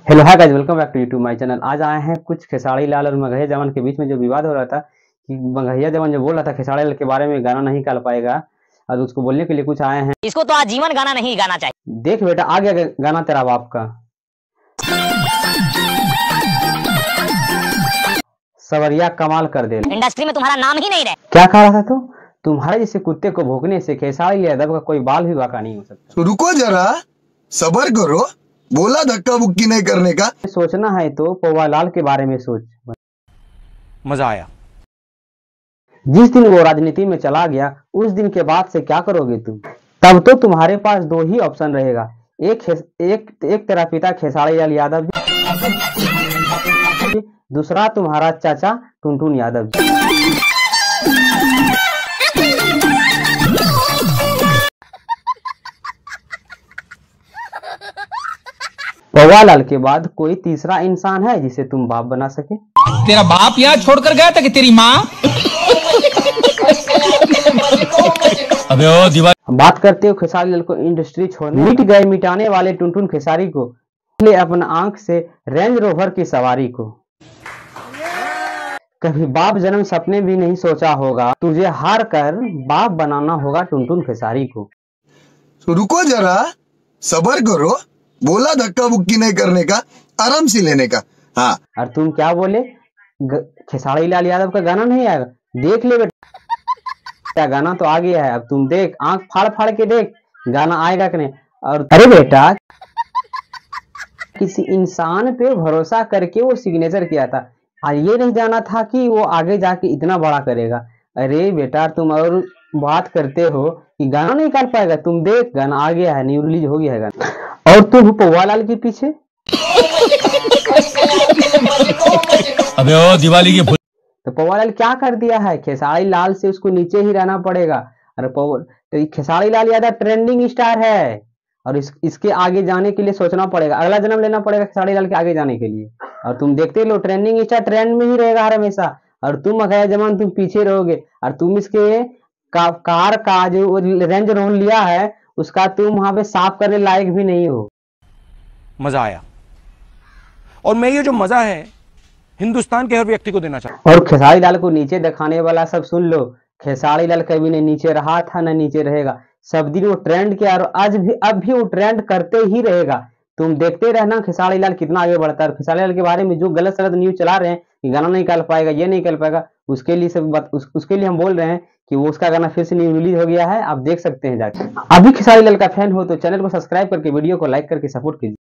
Hello hi guys, welcome back to YouTube my channel. आज आए हैं कुछ खेसारी लाल और मगहिया जवान के बीच में जो विवाद हो रहा था कि मगहिया जवान जो बोल रहा था खेसारी लाल के बारे में गाना नहीं गा पाएगा और उसको बोलने के लिए कुछ आए हैं। इसको तो आजीवन गाना नहीं गाना चाहिए। देख बेटा, आ गया गाना तेरा बाप का। सवरिया कमाल कर दे, इंडस्ट्री में तुम्हारा नाम ही नहीं रहे। क्या कह रहा था तू? तुम्हारे जैसे कुत्ते को भोंकने से खेसारी यादव का कोई बाल भी बाका नहीं हो सकता। तो रुको जरा, सबर करो। बोला धक्का बुक्की नहीं करने का। सोचना है तो पौवालाल के बारे में सोच। मजा आया। जिस दिन वो राजनीति में चला गया उस दिन के बाद से क्या करोगे तुम? तब तो तुम्हारे पास दो ही ऑप्शन रहेगा, एक तेरा पिता खेसारी लाल यादव जी, दूसरा तुम्हारा चाचा टुनटुन यादव जी। पौवालाल के बाद कोई तीसरा इंसान है जिसे तुम बाप बना सके? तेरा बाप यहाँ छोड़कर गया था कि तेरी माँ? अबे ओ दीवार। बात करते हो खेसारी लाल को इंडस्ट्री छोड़ने, मिट गए मिटाने वाले टुनटुन खेसारी को, ले अपना आंख से रेंज रोवर की सवारी को। कभी बाप जन्म सपने भी नहीं सोचा होगा, तुझे हार कर बाप बनाना होगा टुनटुन खेसारी को। तो रुको जरा, सबर करो। बोला धक्का बुक्की नहीं करने का, आराम से लेने का। हाँ, और तुम क्या बोले? खेसारी लाल यादव का गाना नहीं आएगा? देख ले बेटा, गाना तो आ गया है। अब तुम देख, आंख फाड़ फाड़ के देख गाना आएगा कि नहीं। और अरे बेटा, किसी इंसान पे भरोसा करके वो सिग्नेचर किया था और ये नहीं जाना था कि वो आगे जाके इतना बड़ा करेगा। अरे बेटा, तुम और बात करते हो कि गाना नहीं कर पाएगा। तुम देख, गाना आ गया है, न्यू रिलीज हो गया है गाना, और तुम पौवालाल के पीछे। अबे ओ दिवाली की तो पौवालाल क्या कर दिया है? खेसारी लाल से उसको नीचे ही रहना पड़ेगा। अरे तो खेसारी लाल यादव ट्रेंडिंग स्टार है और इसके आगे जाने के लिए सोचना पड़ेगा, अगला जन्म लेना पड़ेगा खेसारी लाल के आगे जाने के लिए। और तुम देखते लो, ट्रेंडिंग स्टार ट्रेंड में ही रहेगा हर हमेशा, और तुम मगहिया जवान तुम पीछे रहोगे। और तुम इसके कार का जो रेंज रोवर लिया है उसका तुम वहां पे साफ करने लायक भी नहीं हो। मजा आया। और मैं ये जो मजा है हिंदुस्तान के हर व्यक्ति को देना चाहता और खेसारी लाल को नीचे दिखाने वाला सब सुन लो, खेसारी लाल कभी नहीं नीचे रहा था ना नीचे रहेगा। सब दिन वो ट्रेंड किया और अब भी वो ट्रेंड करते ही रहेगा। तुम देखते रहना खेसारी लाल कितना आगे बढ़ता है। खेसारी लाल के बारे में जो गलत सलत न्यूज चला रहे हैं कि गाना नहीं कर पाएगा, ये नहीं कर पाएगा, उसके लिए हम बोल रहे हैं कि वो उसका गाना फिर से न्यू रिलीज हो गया है, आप देख सकते हैं जाके। अभी खेसारी लाल का फैन हो तो चैनल को सब्सक्राइब करके वीडियो को लाइक करके सपोर्ट कीजिए।